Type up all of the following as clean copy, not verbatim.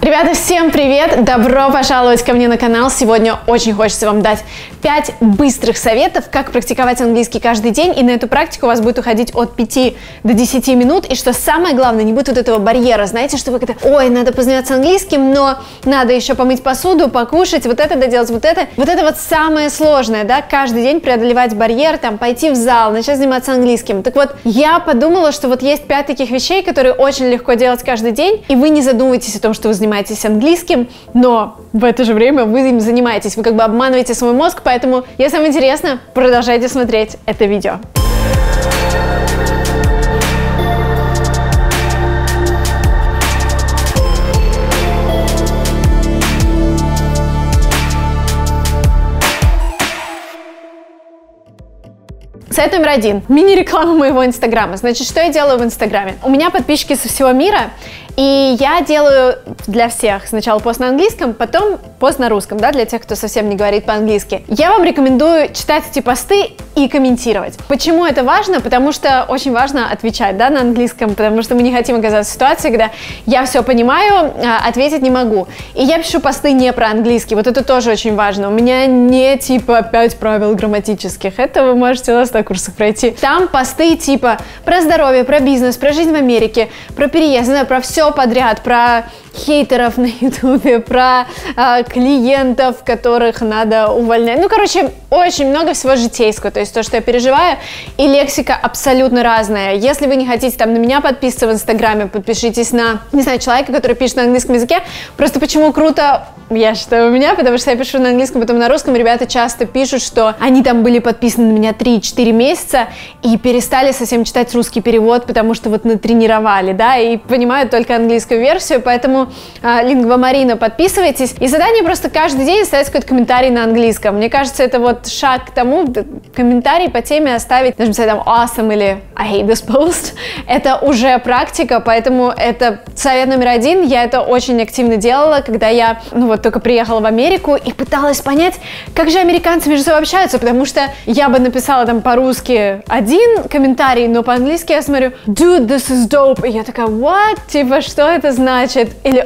Ребята, всем привет! Добро пожаловать ко мне на канал. Сегодня очень хочется вам дать 5 быстрых советов, как практиковать английский каждый день. И на эту практику у вас будет уходить от 5 до 10 минут. И что самое главное, не будет вот этого барьера. Знаете, что вы как-то, ой, надо позаниматься английским, но надо еще помыть посуду, покушать, вот это доделать, вот это. Вот это вот самое сложное, да, каждый день преодолевать барьер, там, пойти в зал, начать заниматься английским. Так вот, я подумала, что вот есть 5 таких вещей, которые очень легко делать каждый день, и вы не задумываетесь о том, что вы занимаетесь английским, но в это же время вы им занимаетесь, вы как бы обманываете свой мозг, поэтому, если вам интересно, продолжайте смотреть это видео. Совет номер 1. Мини-реклама моего инстаграма. Значит, что я делаю в инстаграме? У меня подписчики со всего мира, и я делаю для всех сначала пост на английском, потом пост на русском, да, для тех, кто совсем не говорит по-английски. Я вам рекомендую читать эти посты и комментировать. Почему это важно? Потому что очень важно отвечать, да, на английском, потому что мы не хотим оказаться в ситуации, когда я все понимаю, ответить не могу. И я пишу посты не про английский, вот это тоже очень важно. У меня не типа 5 правил грамматических, это вы можете у нас на курсах пройти. Там посты типа про здоровье, про бизнес, про жизнь в Америке, про переезд, не знаю, про все подряд, про хейтеров на ютубе, про клиентов, которых надо увольнять. Ну, короче, очень много всего житейского, то есть то, что я переживаю, и лексика абсолютно разная. Если вы не хотите там на меня подписываться в инстаграме, подпишитесь на, не знаю, человека, который пишет на английском языке. Просто почему круто, я считаю, у меня, потому что я пишу на английском, потом на русском. Ребята часто пишут, что они там были подписаны на меня 3-4 месяца и перестали совсем читать русский перевод, потому что вот натренировали, да, и понимают только английскую версию, поэтому Lingua Marina, подписывайтесь. И задание просто каждый день оставить какой-то комментарий на английском. Мне кажется, это вот шаг к тому, комментарий по теме оставить, даже написать там awesome или I hate this post. Это уже практика, поэтому это совет номер 1. Я это очень активно делала, когда я, ну вот, только приехала в Америку и пыталась понять, как же американцы между собой общаются, потому что я бы написала там по-русски один комментарий, но по-английски я смотрю dude, this is dope, и я такая what? Типа, что это значит? Или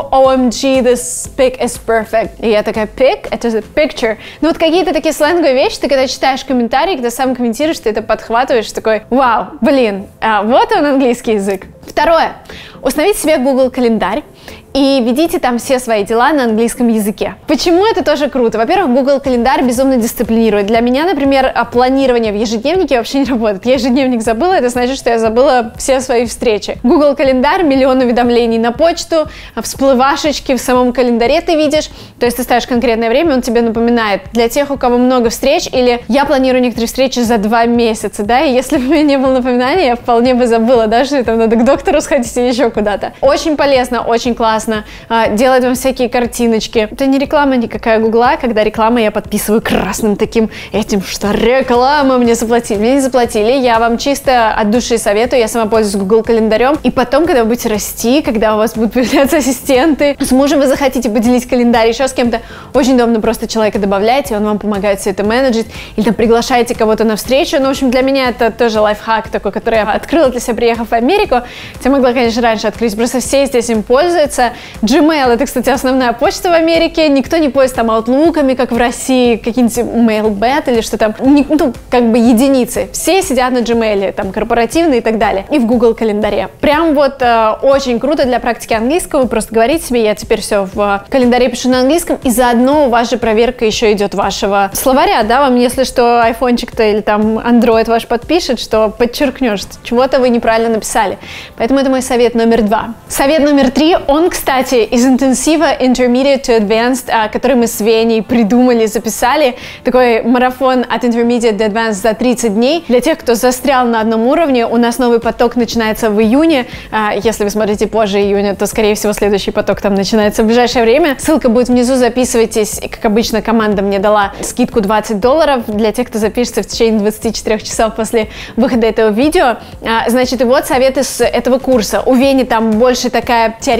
OMG, this pic is perfect. И я такая, pic? Это же picture. Ну вот какие-то такие сленговые вещи, ты когда читаешь комментарии, когда сам комментируешь, ты это подхватываешь, такой, вау, блин, вот он английский язык. Второе. Установите себе Google календарь и ведите там все свои дела на английском языке. Почему это тоже круто? Во-первых, Google календарь безумно дисциплинирует. Для меня, например, планирование в ежедневнике вообще не работает. Я ежедневник забыла, это значит, что я забыла все свои встречи. Google календарь, миллион уведомлений на почту, всплывашечки в самом календаре ты видишь. То есть ты ставишь конкретное время, он тебе напоминает. Для тех, у кого много встреч, или я планирую некоторые встречи за 2 месяца, да, и если бы у меня не было напоминания, я вполне бы забыла, да, что там надо к доктору сходить или еще куда-то. Очень полезно, очень классно. Делать вам всякие картиночки. Это не реклама никакая Гугла, когда реклама я подписываю красным таким этим, что реклама, мне заплатили. Мне не заплатили, я вам чисто от души советую, я сама пользуюсь Google календарем. И потом, когда вы будете расти, когда у вас будут появляться ассистенты, с мужем вы захотите поделить календарь, еще с кем-то, очень удобно просто человека добавляете, он вам помогает все это менеджить, или там приглашаете кого-то на встречу. Ну, в общем, для меня это тоже лайфхак такой, который я открыла для себя, приехав в Америку. Я могла, конечно, раньше открыть, просто все здесь им пользуются. Gmail — это, кстати, основная почта в Америке. Никто не пользуется там аутлуками, как в России, какие-нибудь Mailbet или что там. Ну, как бы единицы. Все сидят на Gmail, там, корпоративные и так далее. И в Google календаре. Прям вот очень круто для практики английского. Вы просто говорите себе, я теперь все в календаре пишу на английском, и заодно у вас же проверка еще идет вашего словаря, да, вам, если что, айфончик-то или там Android ваш подпишет, что подчеркнешь, что чего-то вы неправильно написали. Поэтому это мой совет номер 2. Совет номер 3, он, кстати, из интенсива Intermediate to Advanced, который мы с Веней придумали, записали. Такой марафон от Intermediate to Advanced за 30 дней. Для тех, кто застрял на одном уровне, у нас новый поток начинается в июне. Если вы смотрите позже июня, то, скорее всего, следующий поток там начинается в ближайшее время. Ссылка будет внизу, записывайтесь. Как обычно, команда мне дала скидку $20 для тех, кто запишется в течение 24 часов после выхода этого видео. Значит, и вот советы с этого курса. У Вени там больше такая теоретическая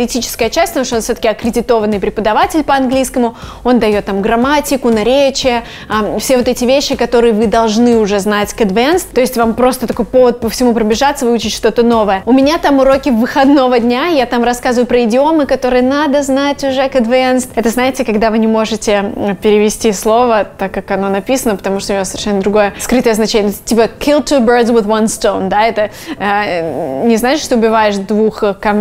практическая часть, потому что он все-таки аккредитованный преподаватель по английскому, он дает там грамматику, наречие, все вот эти вещи, которые вы должны уже знать к advanced, то есть вам просто такой повод по всему пробежаться, выучить что-то новое. У меня там уроки выходного дня, я там рассказываю про идиомы, которые надо знать уже к advanced. Это, знаете, когда вы не можете перевести слово так, как оно написано, потому что у него совершенно другое скрытое значение. Типа kill two birds with one stone, да, это не значит, что убиваешь двух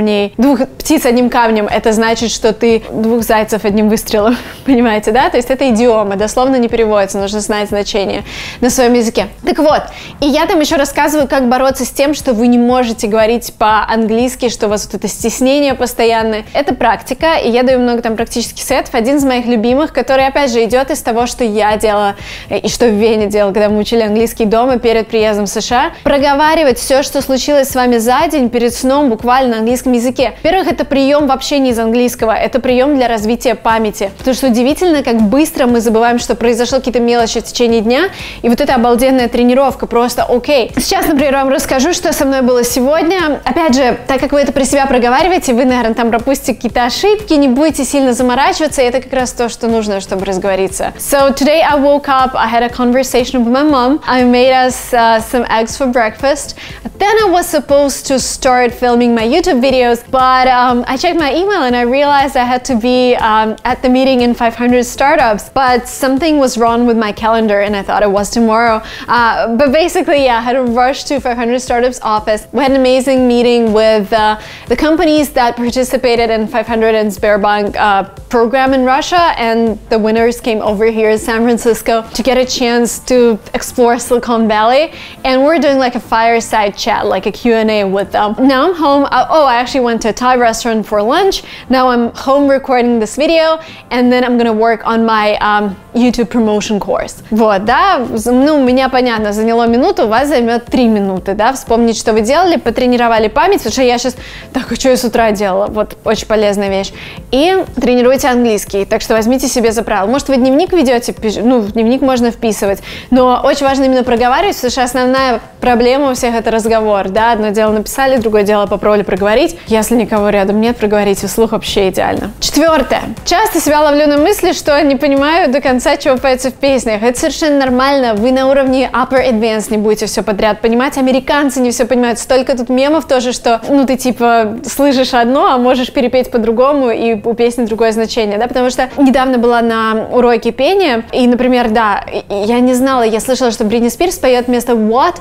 птиц одним камнем, это значит, что ты двух зайцев одним выстрелом, понимаете, да? То есть это идиома, дословно не переводится, нужно знать значение на своем языке. Так вот, и я там еще рассказываю, как бороться с тем, что вы не можете говорить по-английски, что у вас вот это стеснение постоянное. Это практика, и я даю много там практических советов. Один из моих любимых, который, опять же, идет из того, что я делала и что в Вене делала, когда мы учили английский дома перед приездом в США. Проговаривать все, что случилось с вами за день перед сном буквально на английском языке. Во-первых, это прием вообще не из английского, это прием для развития памяти. Потому что удивительно, как быстро мы забываем, что произошло какие-то мелочи в течение дня, и вот эта обалденная тренировка просто окей. Сейчас, например, вам расскажу, что со мной было сегодня. Опять же, так как вы это про себя проговариваете, вы, наверное, там пропустите какие-то ошибки, не будете сильно заморачиваться, и это как раз то, что нужно, чтобы разговориться. So today I woke up, I had a conversation with my mom. I made us some eggs for breakfast. Then I was supposed to start filming my YouTube videos, but I checked my email and I realized I had to be at the meeting in 500 startups, but something was wrong with my calendar and I thought it was tomorrow. But basically, yeah, I had to rush to 500 startups office. We had an amazing meeting with the companies that participated in 500 and Sberbank program in Russia, and the winners came over here in San Francisco to get a chance to explore Silicon Valley, and we're doing like a fireside chat, like a Q&A with them. Now I'm home. I actually went to a Thai restaurant for lunch. Now I'm home recording this video, and then I'm gonna work on my YouTube promotion course. Вот, да, ну, у меня, понятно, заняло минуту, у вас займет 3 минуты, да, вспомнить, что вы делали, потренировали память, потому что я сейчас, так, а что я с утра делала? Вот, очень полезная вещь. И тренируйте английский, так что возьмите себе за правило. Может, вы дневник ведете, ну, в дневник можно вписывать, но очень важно именно проговаривать, потому что основная проблема у всех это разговор, да, одно дело написали, другое дело попробовали проговорить. Если никого рядом нет, проговорите вслух, вообще идеально. 4. Часто себя ловлю на мысли, что не понимаю до конца, чего поется в песнях. Это совершенно нормально, вы на уровне upper advanced не будете все подряд понимать, американцы не все понимают, столько тут мемов тоже, что, ну, ты типа слышишь одно, а можешь перепеть по-другому, и у песни другое значение, да, потому что недавно была на уроке пения, и, например, да, я не знала, я слышала, что Бритни Спирс поет вместо what,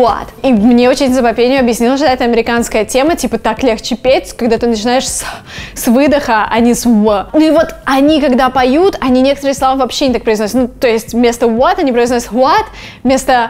и мне ученица по пению объяснила, что это американская тема, типа так легче петь, когда ты начинаешь с выдоха, а не с в. Ну и вот они, когда поют, они некоторые слова вообще не так произносят, ну, то есть вместо what они произносят what, вместо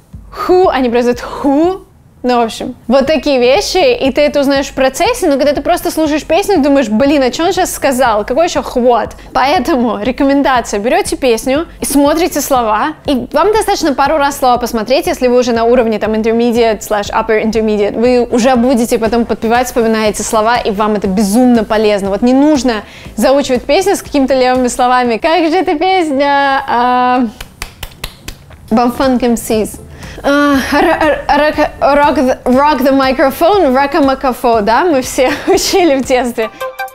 who они произносят who. Ну, в общем, вот такие вещи, и ты это узнаешь в процессе, но когда ты просто слушаешь песню, думаешь, блин, а что он сейчас сказал, какой еще хват? Поэтому рекомендация, берете песню и смотрите слова, и вам достаточно пару раз слова посмотреть, если вы уже на уровне там intermediate/upper intermediate, вы уже будете потом подпевать, вспоминаете слова, и вам это безумно полезно. Вот не нужно заучивать песню с какими-то левыми словами. Как же эта песня? Bumfunk MCs. Rock the microphone, rock-a-макафо, да, мы все учили в детстве.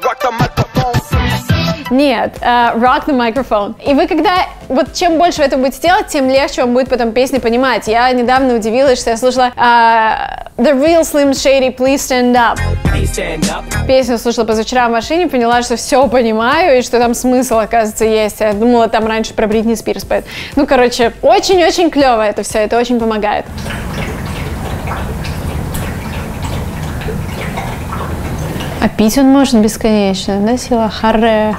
Нет, rock the microphone. И вы когда, вот чем больше вы это будете делать, тем легче вам будет потом песни понимать. Я недавно удивилась, что я слушала The Real Slim Shady, Please Stand Up. Песню слушала позавчера в машине, поняла, что все понимаю, и что там смысл, оказывается, есть. Я думала, там раньше про Бритни Спирс поет. Ну, короче, очень-очень клево это все, это очень помогает. А пить он может бесконечно, да, сила харе.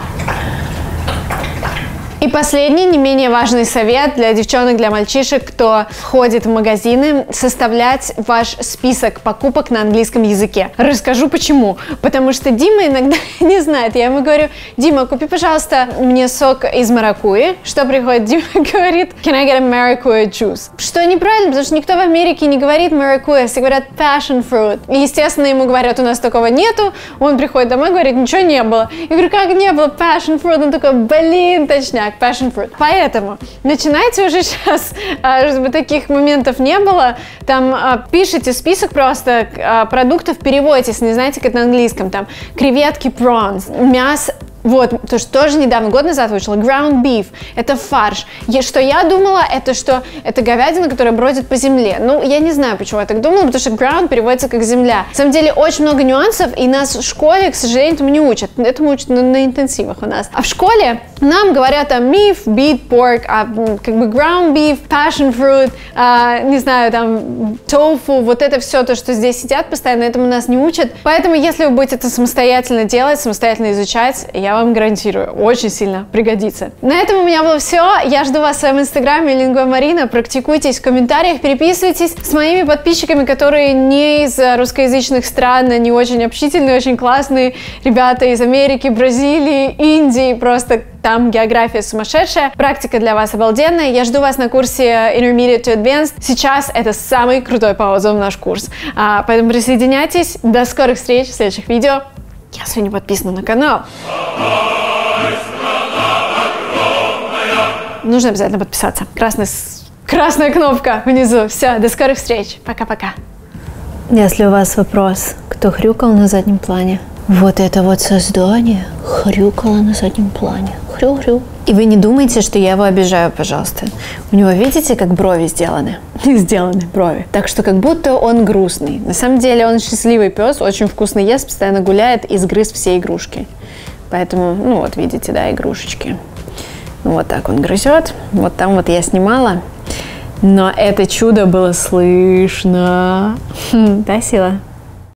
И последний, не менее важный совет для девчонок, для мальчишек, кто ходит в магазины, составлять ваш список покупок на английском языке. Расскажу почему. Потому что Дима иногда не знает. Я ему говорю: Дима, купи, пожалуйста, мне сок из маракуйи. Что приходит? Дима говорит: Can I get a maracuja juice? Что неправильно, потому что никто в Америке не говорит маракуйя, все говорят passion fruit. И, естественно, ему говорят: у нас такого нету. Он приходит домой и говорит: ничего не было. Я говорю: как не было passion fruit? Он такой: блин, точняк. passion fruit. Поэтому начинайте уже сейчас, чтобы таких моментов не было, там пишите список просто продуктов, переводите, если не знаете, как это на английском, там креветки, prawns, мясо. Вот, то, что тоже недавно, год назад вышел, ground beef, это фарш. Что я думала, это что это говядина, которая бродит по земле. Ну, я не знаю, почему я так думала, потому что ground переводится как земля. На самом деле, очень много нюансов, и нас в школе, к сожалению, этому не учат. Этому учат на интенсивах у нас. А в школе нам говорят там beef, beet, pork, как бы ground beef, passion fruit, не знаю, там tofu, вот это все, то, что здесь сидят постоянно, этому нас не учат. Поэтому, если вы будете это самостоятельно делать, самостоятельно изучать, я вам гарантирую, очень сильно пригодится. На этом у меня было все. Я жду вас в своем инстаграме Lingua Marina. Практикуйтесь в комментариях, переписывайтесь с моими подписчиками, которые не из русскоязычных стран, они очень общительные, очень классные ребята из Америки, Бразилии, Индии, просто там география сумасшедшая, практика для вас обалденная. Я жду вас на курсе Intermediate to Advanced. Сейчас это самый крутой по отзывам наш курс. Поэтому присоединяйтесь. До скорых встреч в следующих видео. Если не подписаны на канал, нужно обязательно подписаться. Красная кнопка внизу. Все, до скорых встреч. Пока-пока. Если у вас вопрос, кто хрюкал на заднем плане? Вот это вот создание хрюкало на заднем плане. Хрю-хрю. И вы не думайте, что я его обижаю, пожалуйста. У него, видите, как брови сделаны? Сделаны брови. Так что как будто он грустный. На самом деле он счастливый пес, очень вкусно ест, постоянно гуляет и сгрыз все игрушки. Поэтому, ну вот видите, да, игрушечки. Вот так он грызет. Вот там вот я снимала. Но это чудо было слышно. Да, Сила?